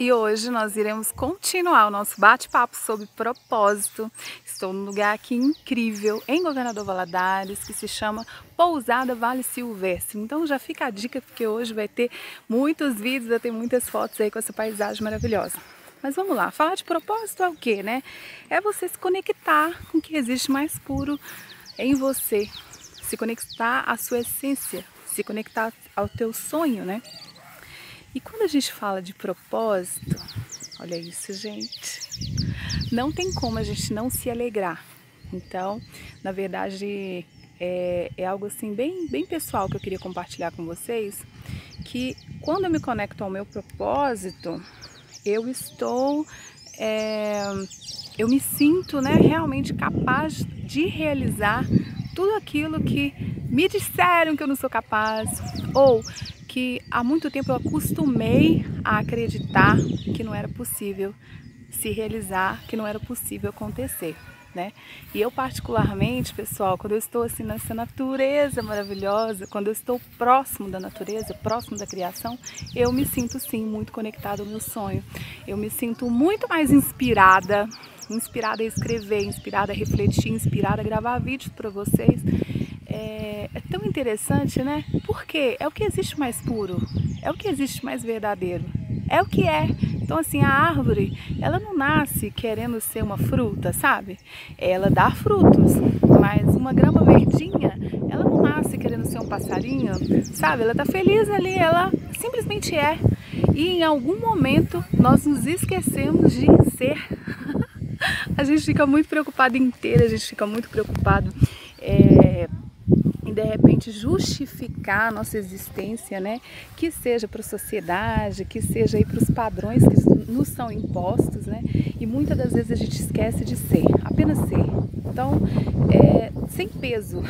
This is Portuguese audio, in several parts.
E hoje nós iremos continuar o nosso bate-papo sobre propósito. Estou num lugar aqui incrível, em Governador Valadares, que se chama Pousada Vale Silvestre. Então já fica a dica, porque hoje vai ter muitos vídeos, vai ter muitas fotos aí com essa paisagem maravilhosa. Mas vamos lá, falar de propósito é o quê, né? É você se conectar com o que existe mais puro em você, se conectar à sua essência, se conectar ao teu sonho, né? E quando a gente fala de propósito, olha isso, gente, não tem como a gente não se alegrar. Então, na verdade, é algo assim bem pessoal que eu queria compartilhar com vocês, que quando eu me conecto ao meu propósito, eu me sinto, né, realmente capaz de realizar tudo aquilo que me disseram que eu não sou capaz, ou que há muito tempo eu acostumei a acreditar que não era possível se realizar, que não era possível acontecer, né? E eu particularmente, pessoal, quando eu estou assim nessa natureza maravilhosa, quando eu estou próximo da natureza, próximo da criação, eu me sinto sim muito conectada ao meu sonho. Eu me sinto muito mais inspirada a escrever, inspirada a refletir, inspirada a gravar vídeos para vocês. É tão interessante, né? Porque é o que existe mais puro, é o que existe mais verdadeiro, é o que é. Então assim, a árvore, ela não nasce querendo ser uma fruta, sabe? Ela dá frutos, mas uma grama verdinha, ela não nasce querendo ser um passarinho, sabe? Ela tá feliz ali, ela simplesmente é. E em algum momento nós nos esquecemos de ser. A gente fica muito preocupado em ter, a gente fica muito preocupado em de repente justificar a nossa existência, né? Que seja para a sociedade, que seja aí para os padrões que nos são impostos, né? E muitas das vezes a gente esquece de ser, apenas ser. Então, sem peso.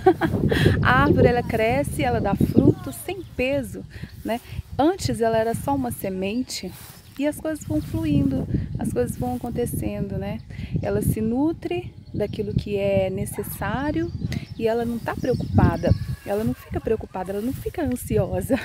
A árvore, ela cresce, ela dá fruto sem peso, né? Antes ela era só uma semente. E as coisas vão fluindo, as coisas vão acontecendo, né? Ela se nutre daquilo que é necessário e ela não está preocupada, ela não fica preocupada, ela não fica ansiosa.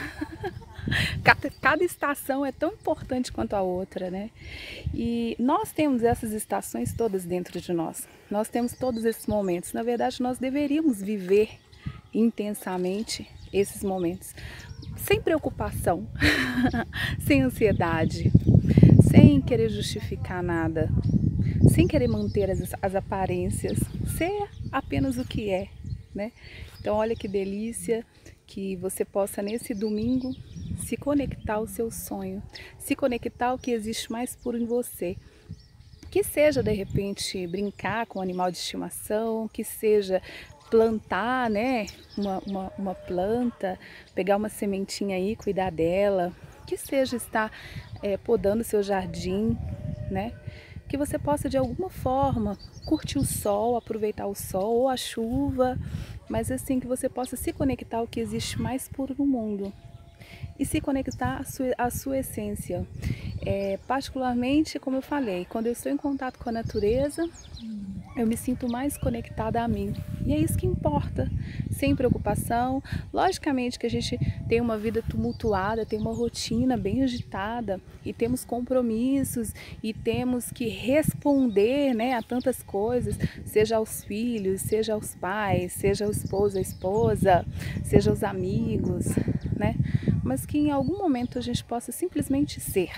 Cada estação é tão importante quanto a outra, né? E nós temos essas estações todas dentro de nós. Nós temos todos esses momentos. Na verdade, nós deveríamos viver intensamente esses momentos, sem preocupação, sem ansiedade, sem querer justificar nada, sem querer manter as aparências, ser apenas o que é, né? Então olha que delícia que você possa nesse domingo se conectar ao seu sonho, se conectar ao que existe mais puro em você. Que seja de repente brincar com um animal de estimação, que seja plantar, né, uma planta, pegar uma sementinha aí, cuidar dela, que seja estar podando o seu jardim, né, que você possa de alguma forma curtir o sol, aproveitar o sol ou a chuva, mas assim que você possa se conectar ao que existe mais puro no mundo e se conectar à sua essência. Particularmente, como eu falei, quando eu estou em contato com a natureza, eu me sinto mais conectada a mim. E é isso que importa, sem preocupação. Logicamente que a gente tem uma vida tumultuada, tem uma rotina bem agitada e temos compromissos e temos que responder, né, a tantas coisas, seja aos filhos, seja aos pais, seja ao esposo, a esposa, seja aos amigos, né? Mas que em algum momento a gente possa simplesmente ser,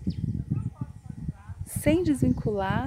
sem desvincular,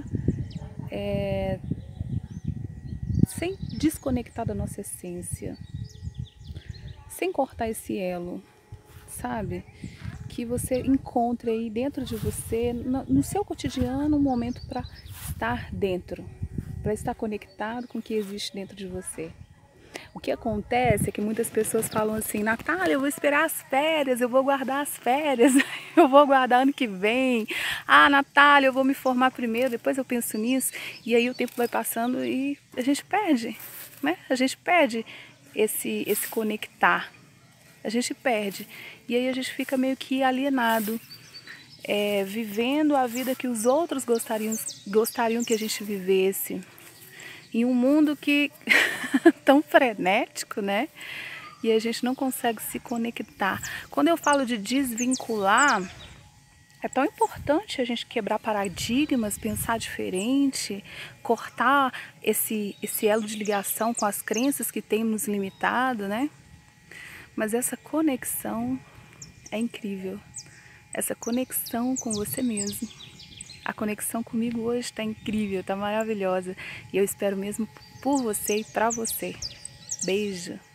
sem desconectar da nossa essência, sem cortar esse elo, sabe? Que você encontre aí dentro de você, no seu cotidiano, um momento para estar dentro, para estar conectado com o que existe dentro de você. O que acontece é que muitas pessoas falam assim: Natália, eu vou esperar as férias, eu vou guardar as férias, eu vou guardar ano que vem. Ah, Natália, eu vou me formar primeiro, depois eu penso nisso. E aí o tempo vai passando e a gente perde, né? A gente perde esse conectar, a gente perde. E aí a gente fica meio que alienado, vivendo a vida que os outros gostariam que a gente vivesse. Em um mundo que tão frenético, né? E a gente não consegue se conectar. Quando eu falo de desvincular, É tão importante a gente quebrar paradigmas, pensar diferente, cortar esse elo de ligação com as crenças que têm nos limitado, né? Mas essa conexão é incrível. Essa conexão com você mesmo. A conexão comigo hoje está incrível, está maravilhosa. E eu espero mesmo por você e para você. Beijo!